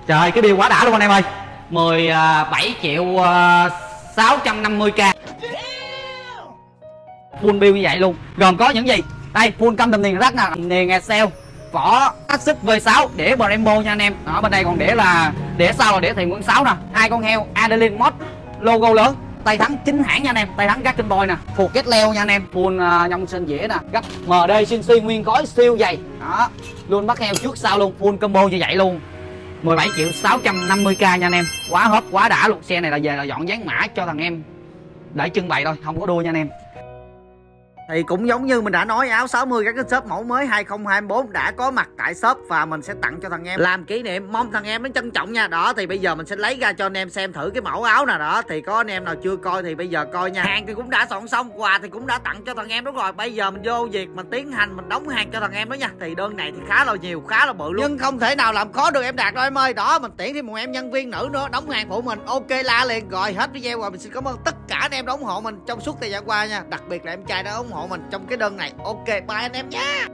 Trời, cái điều quá đã luôn anh em ơi. 17 triệu 650k full build như vậy luôn. Gồm có những gì? Đây, full căm tầm niền rắc nè, niền sale, vỏ axit V6 để Brembo nha anh em. Ở bên đây còn để sau là để Thiện Quân 6 nè, hai con heo Adeline Mod logo lớn, tay thắng chính hãng nha anh em, tay thắng Garten Boy nè, thuộc kết leo nha anh em, full nhông sên dĩa nè, gấp MD xuyên nguyên khối siêu dày đó, luôn bắt heo trước sau luôn, full combo như vậy luôn. 17 triệu 650k nha anh em, quá hot quá đã luôn. Xe này là về là dọn dán mã cho thằng em để trưng bày thôi, không có đua nha anh em. Thì cũng giống như mình đã nói, áo 60 các cái shop mẫu mới 2024 đã có mặt tại shop và mình sẽ tặng cho thằng em làm kỷ niệm, mong thằng em nó trân trọng nha. Đó thì bây giờ mình sẽ lấy ra cho anh em xem thử cái mẫu áo nào đó, thì có anh em nào chưa coi thì bây giờ coi nha. Hàng thì cũng đã soạn xong, quà thì cũng đã tặng cho thằng em đúng rồi. Bây giờ mình vô việc mình tiến hành mình đóng hàng cho thằng em đó nha. Thì đơn này thì khá là nhiều, khá là bự luôn, nhưng không thể nào làm khó được em Đạt đâu em ơi. Đó, mình tuyển thêm một em nhân viên nữ nữa đóng hàng phụ mình. Ok la liền. Rồi hết video rồi, mình xin cảm ơn tất cả anh em đã ủng hộ mình trong suốt thời gian qua nha, đặc biệt là em trai đã ủng hộ mình trong cái đơn này. Ok bye anh em nha.